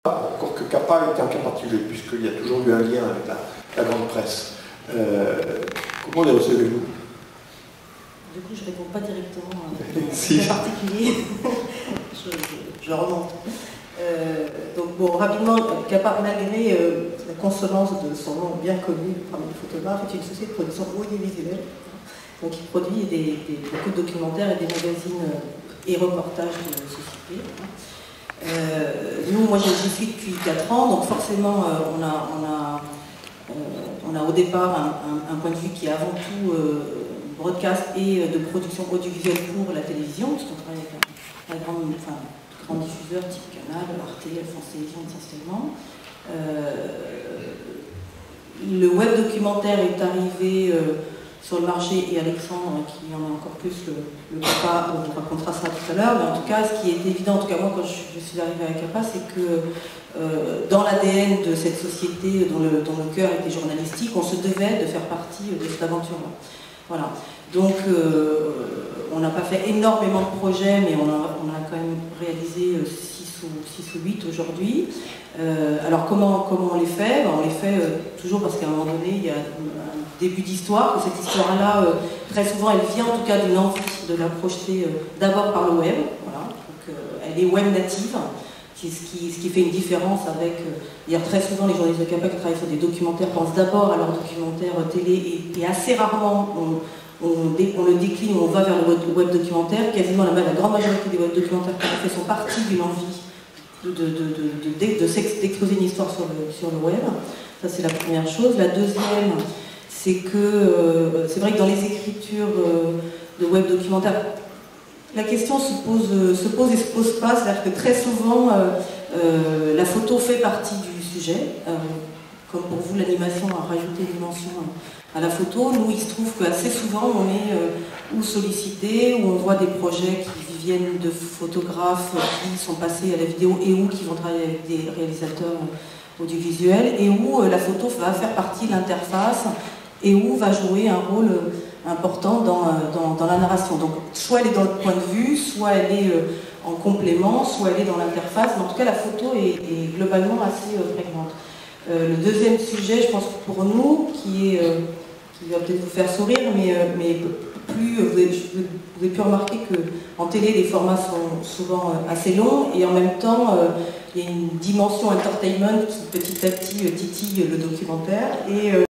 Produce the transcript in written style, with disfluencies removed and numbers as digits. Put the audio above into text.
encore que CAPA est un cas particulier, puisqu'il y a toujours eu un lien avec la grande presse. Comment les recevez-vous? Du coup, je ne réponds pas directement à si. un cas particulier. je remonte. Donc, bon, rapidement, CAPA, malgré la consonance de son nom bien connu parmi les photographes, est une société de production audiovisuelle. Donc, il produit beaucoup de documentaires et des magazines et reportages de société. Nous, moi, j'y suis depuis 4 ans, donc forcément, on a au départ un point de vue qui est avant tout broadcast et de production audiovisuelle pour la télévision, puisqu'on travaille avec un grand diffuseur type Canal, Arte, France Télévisions essentiellement. Le web documentaire est arrivé sur le marché, et Alexandre, qui en a encore plus le CAPA, on racontera ça tout à l'heure, mais en tout cas, ce qui est évident, en tout cas moi quand je suis arrivée à CAPA, c'est que dans l'ADN de cette société dont le cœur était journalistique, on se devait de faire partie de cette aventure-là. Voilà. Donc on n'a pas fait énormément de projets, mais on a quand même réalisé 6 ou 8 aujourd'hui. Alors comment on les fait? On les fait toujours parce qu'à un moment donné, il y a un début d'histoire, que cette histoire-là, très souvent, elle vient en tout cas d'une envie de la projeter d'abord par le web. Voilà. Donc, elle est web native, ce qui fait une différence avec... très souvent, les journalistes de CAPA qui travaillent sur des documentaires pensent d'abord à leurs documentaires télé et assez rarement on le décline, on va vers le web documentaire. Quasiment la grande majorité des web documentaires qu'on fait sont partis d'une envie d'exposer une histoire sur le web. Ça, c'est la première chose. La deuxième, c'est que c'est vrai que dans les écritures de web documentaire, la question se pose et se pose pas. C'est-à-dire que très souvent, la photo fait partie du sujet. Comme pour vous, l'animation a rajouté une dimension à la photo. Nous, il se trouve qu'assez souvent, on est ou sollicité, ou on voit des projets qui viennent de photographes qui sont passés à la vidéo et ou qui vont travailler avec des réalisateurs audiovisuels, et où la photo va faire partie de l'interface et où va jouer un rôle important dans la narration. Donc, soit elle est dans le point de vue, soit elle est en complément, soit elle est dans l'interface, mais en tout cas, la photo est globalement assez prégnante. Le deuxième sujet, je pense pour nous, qui va peut-être vous faire sourire, mais plus vous avez pu remarquer qu'en télé, les formats sont souvent assez longs, et en même temps, il y a une dimension entertainment qui petit à petit titille le documentaire. Et